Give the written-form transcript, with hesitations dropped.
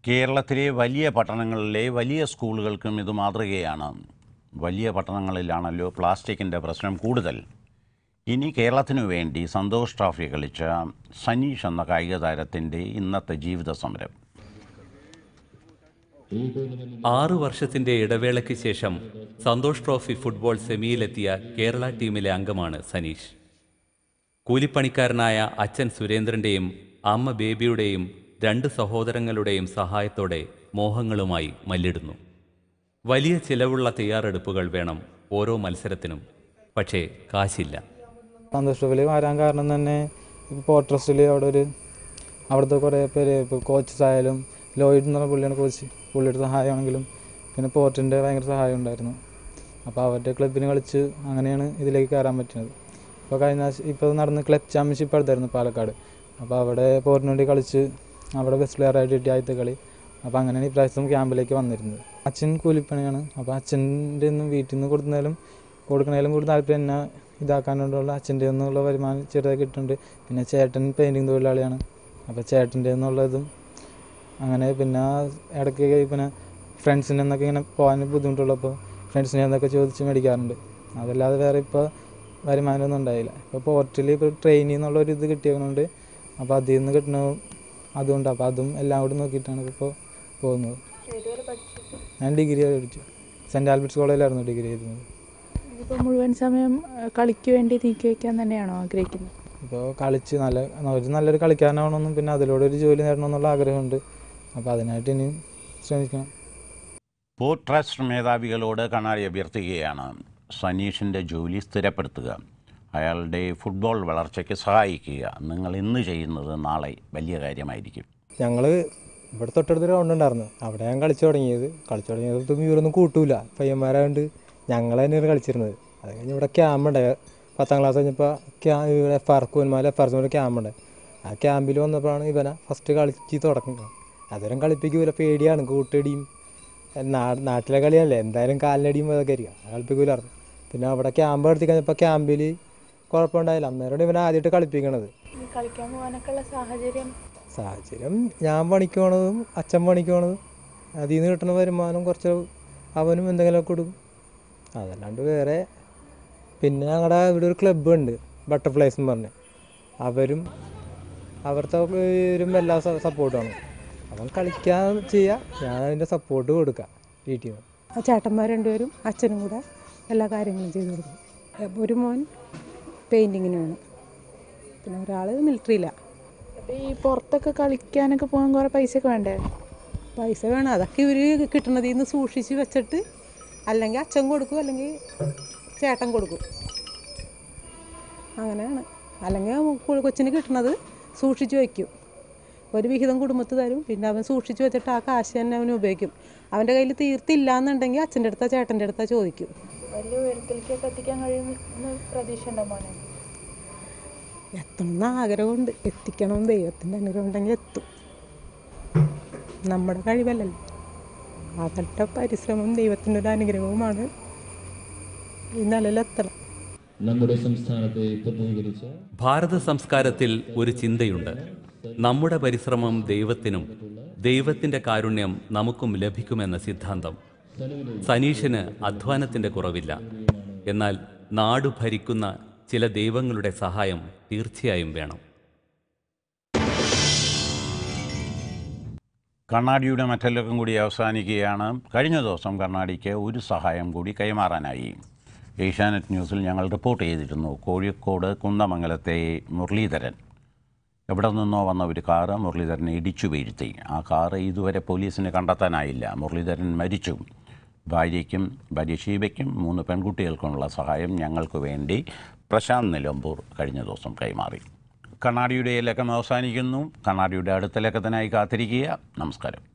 കേരളത്തിലെ വലിയ പട്ടണങ്ങളിലെ വലിയ സ്കൂളുകൾക്കും ഇത് മാതൃകയാണ്. വലിയ പട്ടണങ്ങളിലാണല്ലോ പ്ലാസ്റ്റിക്കിൻ്റെ പ്രശ്നം കൂടുതൽ. ഇനി കേരളത്തിനു വേണ്ടി സന്തോഷ് ട്രോഫി കളിച്ച സനീഷ് എന്ന കായിക താരത്തിൻ്റെ ഇന്നത്തെ ജീവിത സമരം. 6 വർഷത്തിൻ്റെ ഇടവേളയ്ക്ക് ശേഷം സന്തോഷ് ട്രോഫി ഫുട്ബോൾ സെമിയിലെത്തിയ കേരള ടീമിലെ അംഗമാണ് സനീഷ്. കൂലിപ്പണിക്കാരനായ അച്ഛൻ സുരേന്ദ്രൻ്റെയും അമ്മ ബേബിയുടെയും 2 സഹോദരങ്ങളുടെയും സഹായത്തോടെ മോഹങ്ങളുമായി മല്ലിടുന്നു. വലിയ ചിലവുള്ള തയ്യാറെടുപ്പുകൾ വേണം ഓരോ മത്സരത്തിനും, പക്ഷേ കാശില്ല. സന്തോഷ് ട്രോഫിയിൽ വരാൻ കാരണം തന്നെ പോർട്ട് ട്രസ്റ്റിൽ അവിടുത്തെ കുറേ പേര്, ഇപ്പോൾ കോച്ചസ് ആയാലും ലോയിഡ് എന്ന് പറഞ്ഞ പുള്ളിയാണ് കോച്ച്, പുള്ളിയുടെ സഹായമാണെങ്കിലും പിന്നെ പോർട്ടിൻ്റെ ഭയങ്കര സഹായം ഉണ്ടായിരുന്നു. അപ്പോൾ അവരുടെ ക്ലബിന് കളിച്ച് അങ്ങനെയാണ് ഇതിലേക്ക് കയറാൻ പറ്റുന്നത്. ഇപ്പോൾ നടന്ന് ക്ലബ് ചാമ്പ്യൻഷിപ്പ് എടുത്തായിരുന്നു പാലക്കാട്. അപ്പോൾ അവിടെ പോർട്ടിന് വേണ്ടി കളിച്ച് അവിടെ ബെസ്റ്റ് പ്ലെയറായിട്ട് കിട്ടിയ ആദ്യത്തെ കളി. അപ്പോൾ അങ്ങനെയാണ് ഇപ്രാവശ്യം ക്യാമ്പിലേക്ക് വന്നിരുന്നത്. അച്ഛൻ കൂലിപ്പണിയാണ്. അപ്പോൾ അച്ഛൻ്റെ ഒന്നും വീട്ടിൽ നിന്ന് കൊടുക്കണേലും കൂടുതൽ താല്പര്യം എന്നെ ഇതാക്കാനുള്ള അച്ഛൻ്റെ നിന്നുള്ള വരുമാനം ചെറുതായി കിട്ടുന്നുണ്ട്. പിന്നെ ചേട്ടൻ പെയിൻറ്റിങ് തൊഴിലാളിയാണ്. അപ്പോൾ ചേട്ടൻ്റെ നിന്നുള്ളതും അങ്ങനെ പിന്നെ ഇടയ്ക്ക് പിന്നെ ഫ്രണ്ട്സിൻ്റെ നിന്നൊക്കെ ഇങ്ങനെ പോകാൻ ബുദ്ധിമുട്ടുള്ളപ്പോൾ ഫ്രണ്ട്സിനെ എന്നൊക്കെ ചോദിച്ച് മേടിക്കാറുണ്ട്. അതല്ലാതെ വേറെ ഇപ്പോൾ വരുമാനമൊന്നും ഉണ്ടായില്ല. ഇപ്പോൾ പോർട്ടിൽ ഇപ്പോൾ ട്രെയിനിൽ നിന്നുള്ളൊരു ഇത് കിട്ടിയതുകൊണ്ട് അപ്പോൾ അതിൽ നിന്ന് കിട്ടുന്ന അതുകൊണ്ട് അപ്പോൾ അതും എല്ലാം കൂടി നോക്കിയിട്ടാണ് ഇപ്പോൾ പോകുന്നത്. ഞാൻ ഡിഗ്രി പഠിച്ചു. സെൻറ്റ് ആൽബർട്ട്സ് കോളേജിലായിരുന്നു ഡിഗ്രി ചെയ്തിരുന്നത്. ഇപ്പോൾ മുഴുവൻ സമയം കളിക്ക് വേണ്ടി നീക്കി വയ്ക്കാൻ തന്നെയാണോ ആഗ്രഹിക്കുന്നത്? ഇപ്പോൾ കളിച്ച് നല്ലൊരു കളിക്കാരനാവണമെന്നും പിന്നെ അതിലൂടെ ഒരു ജോലി നേടണമെന്നുള്ള ആഗ്രഹമുണ്ട്. അപ്പോൾ അതിനായിട്ട് ഇനിയും ശ്രമിക്കണം. പോർട്ട് ട്രസ്റ്റ് മേധാവികളോട് കണ്ണാടി അഭ്യർത്ഥിക്കുകയാണ്. സനീഷിൻ്റെ ജോലി സ്ഥിരപ്പെടുത്തുക, അയാളുടെ ഫുട്ബോൾ വളർച്ചയ്ക്ക് സഹായിക്കുക. നിങ്ങൾ ഇന്ന് ചെയ്യുന്നത് നാളെ വലിയ കാര്യമായിരിക്കും. ഞങ്ങൾ ഇവിടെ തൊട്ടടുത്തൊരു ഗ്രൗണ്ട് ഉണ്ടായിരുന്നു, അവിടെ ഞാൻ കളിച്ചു തുടങ്ങിയത് ഇവരൊന്നും കൂട്ടൂല, പയ്യന്മാരായതുകൊണ്ട് ഞങ്ങൾ തന്നെയാണ് കളിച്ചിരുന്നത്. അത് കഴിഞ്ഞ് ഇവിടെ ക്യാമ്പുണ്ടായി. 10ാം ക്ലാസ് കഴിഞ്ഞപ്പോൾ FRC ക്യാമ്പുണ്ടായി. ആ ക്യാമ്പിൽ വന്നപ്പോഴാണ് ഇവനെ ഫസ്റ്റ് കളിച്ച് തുടങ്ങുന്നത്. അതുവരെ കളിപ്പിക്കൂല, പേടിയാണ്, കൂട്ടടിയും നാട്ടിലെ കളിയല്ലേ, എന്തായാലും കാലിനടിയും അതൊക്കെ ആയിരിക്കും, കളിപ്പിക്കൂലായിരുന്നു. പിന്നെ അവിടെ ക്യാമ്പ് നടത്തി കഴിഞ്ഞപ്പോൾ ക്യാമ്പിൽ കുഴപ്പമുണ്ടായില്ല, അന്നേരം ഇവനെ ആദ്യമായിട്ട് കളിപ്പിക്കണത്. കളിക്കാൻ പോകാനൊക്കെയുള്ള സാഹചര്യം ഞാൻ പണിക്ക് പോണതും അച്ഛൻ പണിക്ക് പോണതും അതിൽ നിന്ന് കിട്ടുന്ന വരുമാനം കുറച്ച് അവനും എന്തെങ്കിലുമൊക്കെ കൊടുക്കും, അതല്ലാണ്ട് വേറെ. പിന്നെ ഞങ്ങളുടെ ഇവിടെ ഒരു ക്ലബ്ബ് ഉണ്ട്, ബട്ടർഫ്ലൈസ് എന്ന് പറഞ്ഞ്, അവിടുത്തെ എല്ലാ സപ്പോർട്ടാണ്. അവൻ കളിക്കാൻ ചെയ്യുക, ഞാൻ അതിൻ്റെ സപ്പോർട്ട് കൊടുക്കുക വീട്ടിൽ നിന്ന്. ചേട്ടന്മാർ 2 പേരും അച്ഛനും കൂടെ എല്ലാ കാര്യങ്ങളും ചെയ്തു കൊടുക്കും. ഒരു മോൻ പെയിൻറ്റിങ്ങിന് വേണം, പിന്നെ ഒരാൾ മിലിറ്ററിയിലാണ്. അപ്പോൾ ഈ പുറത്തൊക്കെ കളിക്കാനൊക്കെ പോകാൻ കുറേ പൈസയൊക്കെ വേണ്ടേ? പൈസ വേണം, അതൊക്കെ ഇവർ കിട്ടണതിൽ നിന്ന് സൂക്ഷിച്ച് വെച്ചിട്ട് അല്ലെങ്കിൽ അച്ഛൻ കൊടുക്കും അല്ലെങ്കിൽ ചേട്ടൻ കൊടുക്കും, അങ്ങനെയാണ്. അല്ലെങ്കിൽ കൊച്ചിന് കിട്ടണത് സൂക്ഷിച്ച് വയ്ക്കും, ഒരു വിഹിതം കുടുംബത്തിൽ തരും, പിന്നെ അവൻ സൂക്ഷിച്ച് വെച്ചിട്ട് ആ കാശ് തന്നെ അവന് ഉപയോഗിക്കും. അവൻ്റെ കയ്യിൽ തീർത്തില്ല എന്നുണ്ടെങ്കിൽ അച്ഛൻ്റെ അടുത്താ ചേട്ടൻ്റെ അടുത്താ ചോദിക്കും. വലിയ ഉയരത്തിലേക്കൊക്കെ എത്തിക്കാൻ കഴിയുന്ന പ്രതീക്ഷ ഉണ്ടോ മോനെ? എത്തണമെന്ന് ആഗ്രഹമുണ്ട്, എത്തിക്കണം. ദൈവത്തിൻ്റെ അനുഗ്രഹം ഉണ്ടെങ്കിൽ എത്തും. നമ്മുടെ കഴിവല്ലല്ലോ, അവരുടെ പരിശ്രമം ദൈവത്തിൻ്റെ ഒരു അനുഗ്രഹവുമാണ് ഈ നിലയിലെത്തണം. നമ്മുടെ സംസ്ഥാനത്തെ പ്രതിനിധീകരിച്ച ഭാരത സംസ്കാരത്തിൽ ഒരു ചിന്തയുണ്ട്: നമ്മുടെ പരിശ്രമം ദൈവത്തിനും ദൈവത്തിൻ്റെ കാരുണ്യം നമുക്കും ലഭിക്കുമെന്ന സിദ്ധാന്തം. സനീഷിന് അധ്വാനത്തിൻ്റെ കുറവില്ല, എന്നാൽ നാടു ഭരിക്കുന്ന ചില ദൈവങ്ങളുടെ സഹായം തീർച്ചയായും വേണം. കണ്ണാടിയുടെ മറ്റെല്ലാം കൂടി അവസാനിക്കുകയാണ്. കഴിഞ്ഞ ദിവസം കണ്ണാടിക്ക് ഒരു സഹായം കൂടി കൈമാറാനായി. ഏഷ്യാനെറ്റ് ന്യൂസിൽ ഞങ്ങൾ റിപ്പോർട്ട് ചെയ്തിരുന്നു. കോഴിക്കോട് കുന്നമംഗലത്തെ മുരളീധരൻ, എവിടെ നിന്നോ വന്ന ഒരു കാറ് മുരളീധരനെ ഇടിച്ചു വീഴ്ത്തി. ആ കാറ് ഇതുവരെ പോലീസിന് കണ്ടെത്താനായില്ല. മുരളീധരൻ മരിച്ചു. ഭാര്യ ഷീബയ്ക്കും 3 പെൺകുട്ടികൾക്കുമുള്ള സഹായം ഞങ്ങൾക്ക് വേണ്ടി പ്രശാന്ത് നിലമ്പൂർ കഴിഞ്ഞ ദിവസം കൈമാറി. കണ്ണാടിയുടെ ലക്കം അവസാനിക്കുന്നു. കണ്ണാടിയുടെ അടുത്ത ലക്കത്തിനായി കാത്തിരിക്കുക. നമസ്കാരം.